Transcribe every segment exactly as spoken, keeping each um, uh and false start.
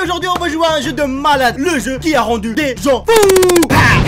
aujourd'hui on va jouer à un jeu de malade. Le jeu qui a rendu des gens fous.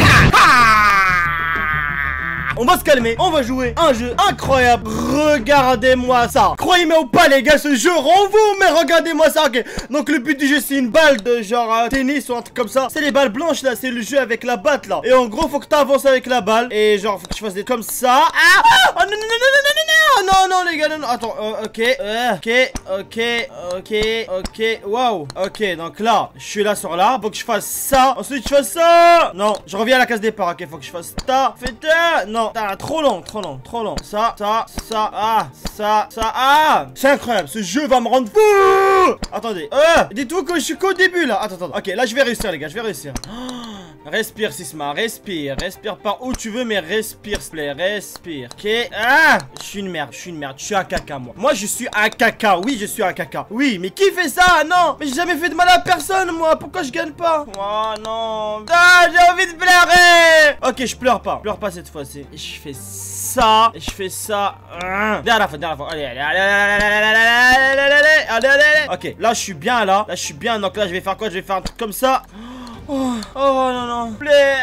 On va se calmer, on va jouer un jeu incroyable. Regardez-moi ça. Croyez-moi ou pas les gars, ce jeu rend vous. Mais regardez-moi ça, ok. Donc le but du jeu c'est une balle de genre euh, tennis ou un truc comme ça. C'est les balles blanches là, c'est le jeu avec la batte là. Et en gros faut que tu avances avec la balle. Et genre faut que je fasse des comme ça. Ah, oh non non non non non non non non non les gars non non. Attends, euh, ok euh, ok ok ok ok waouh. Ok donc là je suis là sur l'arbre. Faut que je fasse ça. Ensuite je fasse ça. Non je reviens à la case départ. Ok faut que je fasse ça. Fais ça. Non t'as trop long trop long trop long. Ça ça ça ah ça ça ah. C'est incroyable. Ce jeu va me rendre fou. Attendez euh, dites-vous que je suis qu'au début là. Attends attends. Ok là je vais réussir les gars. Je vais réussir. Respire Sisma, respire, respire par où tu veux mais respire s'il te plaît, respire. Ok, ah, je suis une merde, je suis une merde, je suis un caca moi. Moi je suis un caca, oui je suis un caca. Oui mais qui fait ça? Non, mais j'ai jamais fait de mal à personne moi, pourquoi je gagne pas? Oh non, ah, j'ai envie de pleurer. Ok je pleure pas, je pleure pas cette fois-ci. Je fais ça, et je fais ça. Derrière la fois, derrière la fois, allez allez allez allez allez allez allez allez allez allez. Ok là je suis bien là, là je suis bien donc là je vais faire quoi? Je vais faire un truc comme ça. Oh, oh non non, plaît.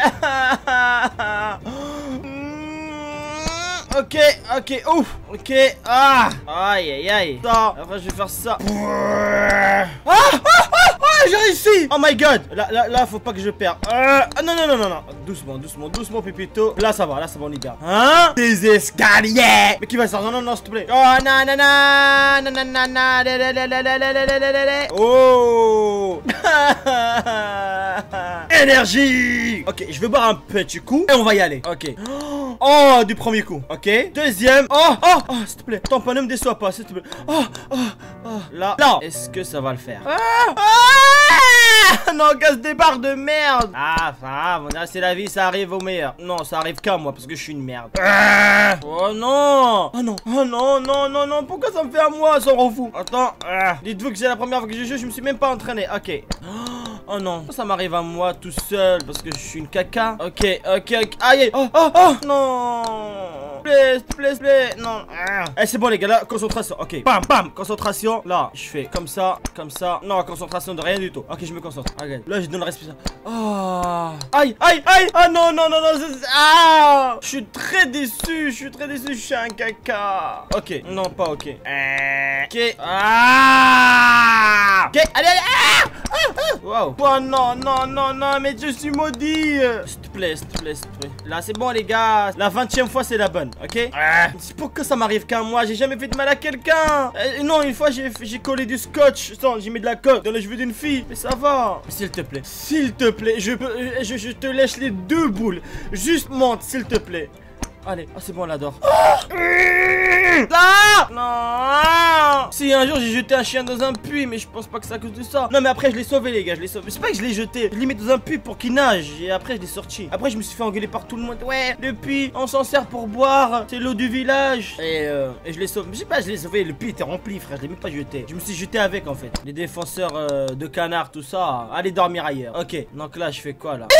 Ok, ok, ouf, ok, ah, aïe aïe aïe. Ça, après je vais faire ça. Ah, ah, ah, ah j'ai réussi. Oh my god, là, là, là, faut pas que je perde. Euh, ah non, non, non, non, non, doucement, doucement, doucement, Pépito. Là, ça va, là, ça va, on y garde. Hein? Des escaliers. Mais qui va ça? Non, non, non, s'il te plaît. Oh, non, non, non, non, non, non, oh. Énergie. Ok, je vais boire un petit coup et on va y aller. Ok. Oh, du premier coup. Ok. Deuxième. Oh, oh, oh, s'il te plaît. Tampon, ne me déçois pas, s'il te plaît. Oh, oh, oh. Là, là. Est-ce que ça va le faire? Ah, ah non, casse des barres de merde. Ah, ça va. C'est la vie, ça arrive au meilleur. Non, ça arrive qu'à moi parce que je suis une merde. Ah. Oh non. Oh non. Oh non, non, non, non. Pourquoi ça me fait à moi? Ça rend fou. Attends. Ah. Dites-vous que c'est la première fois que je joue, je me suis même pas entraîné. Ok. Oh non, ça m'arrive à moi tout seul parce que je suis une caca. Ok, ok, ok. Aïe, oh, oh, oh, non. Plaît, plaît, plaît. Non. Eh, c'est bon, les gars, là, concentration. Ok, bam, bam, concentration. Là, je fais comme ça, comme ça. Non, concentration de rien du tout. Ok, je me concentre. Ok, là, je donne la respiration. Oh. Aïe, aïe, aïe. Ah non, non, non, non. Ah. Je suis très déçu. Je suis très déçu. Je suis un caca. Ok, non, pas ok. Ok. Ah. Ok, allez, allez. Ah. Ah, ah. Wow. Oh non, non, non, non, mais je suis maudit. S'il te plaît, s'il te plaît, s'il te plaît. Là, c'est bon, les gars. La vingtième fois, c'est la bonne, ok? Ah. C'est pour que ça m'arrive qu'à moi. J'ai jamais fait de mal à quelqu'un. euh, Non, une fois, j'ai collé du scotch. J'ai mis de la coque dans les cheveux d'une fille. Mais ça va. S'il te plaît, s'il te plaît, je, je, je te lèche les deux boules. Juste monte, s'il te plaît. Allez, ah c'est bon, elle adore. Oh là non. Si un jour j'ai jeté un chien dans un puits, mais je pense pas que c'est à cause de ça. Non mais après je l'ai sauvé les gars, je l'ai sauvé. C'est pas que je l'ai jeté, je l'ai mis dans un puits pour qu'il nage. Et après je l'ai sorti. Après je me suis fait engueuler par tout le monde. Ouais, le puits, on s'en sert pour boire. C'est l'eau du village. Et, euh, et je l'ai sauvé. Je sais pas, je l'ai sauvé, le puits était rempli frère, je l'ai même pas jeté. Je me suis jeté avec en fait. Les défenseurs euh, de canards, tout ça. Allez dormir ailleurs. Ok, donc là je fais quoi là?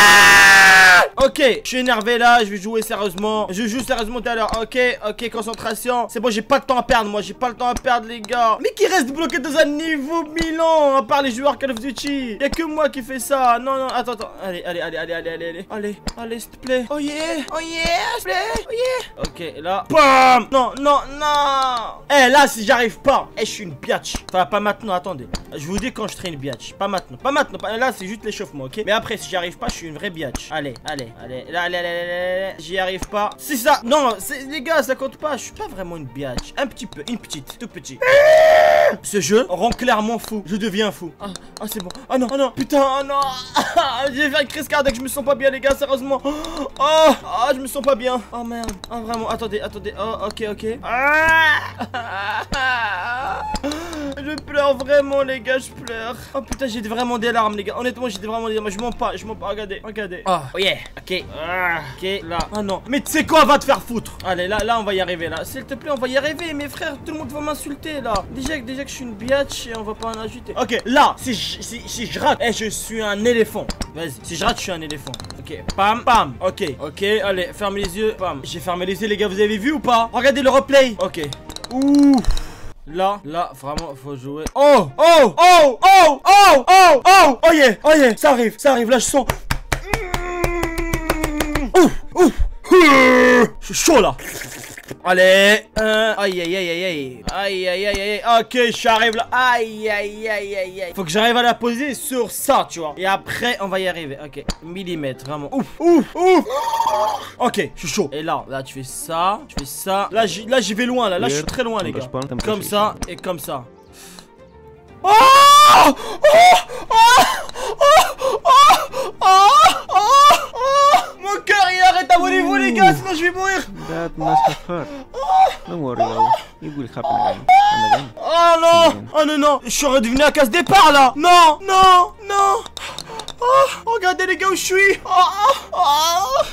Ok, je suis énervé là, je vais jouer sérieusement. Je joue sérieusement tout à l'heure. Ok, ok, concentration. C'est bon, j'ai pas de temps à perdre, moi. J'ai pas le temps à perdre, les gars. Mais qui reste bloqué dans un niveau Milan, à part les joueurs Call of Duty? Y'a que moi qui fais ça. Non, non, attends, attends. Allez, allez, allez, allez, allez, allez, allez. Allez, allez, s'il te plaît. Oh yeah, oh yeah, s'il te plaît. Oh yeah. Ok, là. Bam. Non, non, non. Eh, là, si j'arrive pas. Eh, je suis une biatch. Enfin, pas maintenant, attendez. Je vous dis quand je serai une biatch. Pas maintenant, pas maintenant. Pas... Là, c'est juste l'échauffement, ok? Mais après, si j'y arrive pas, je suis une vraie biatch. Allez, allez, allez. Là, allez, allez, allez, allez. J'y arrive pas. C'est ça. Non, les gars, ça compte pas. Je suis pas vraiment une biatch. Un petit peu, une petite, tout petit. Ce jeu rend clairement fou. Je deviens fou. Ah, ah c'est bon. Ah non, ah non. Putain, oh non. J'ai fait une crise cardiaque. Je me sens pas bien, les gars, sérieusement. Oh, oh, je me sens pas bien. Oh merde. Ah, vraiment. Attendez, attendez. Oh, ok, ok. Ah. Je pleure vraiment, les gars. Je pleure. Oh putain, j'ai vraiment des larmes, les gars. Honnêtement, j'ai vraiment des larmes. Je mens pas. Je mens pas. Regardez, regardez. Oh, oh yeah. Ok. Ah, ok, là. Ah non. Mais tu sais quoi, va te faire foutre. Allez, là, là, on va y arriver, là. S'il te plaît, on va y arriver. Mes frères, tout le monde va m'insulter, là. Déjà, déjà que je suis une biatch et on va pas en ajouter. Ok, là, si je, si, si je rate, eh, je suis un éléphant. Vas-y, si je rate, je suis un éléphant. Ok, pam, pam. Ok, ok, allez, ferme les yeux. Pam. J'ai fermé les yeux, les gars, vous avez vu ou pas? Regardez le replay. Ok. Ouh. Là, là, vraiment, faut jouer. Oh, oh, oh, oh, oh, oh, oh, oh yeah, oh yeah, ça arrive, ça arrive, là je sens. Ouf, ouf. Je suis chaud là. Allez, euh, aïe aïe aïe aïe aïe aïe aïe aïe aïe. Ok, j'arrive là. Aïe aïe aïe aïe aïe. Faut que j'arrive à la poser sur ça, tu vois. Et après, on va y arriver. Ok, millimètre, vraiment. Ouf, ouf, ouf. Ok, je suis chaud. Et là, là, tu fais ça, tu fais ça. Là, j'y, là, j'y vais loin là. Là, je suis très loin, les gars. Comme ça et comme ça. Oh, oh, oh, oh, oh, oh, oh. Mon cœur il arrête à mon niveau les gars, sinon je vais mourir. Oh non. Oh non non, je suis redevenu à case départ là. Non, non, non. Oh, regardez les gars où je suis. Oh, oh, oh.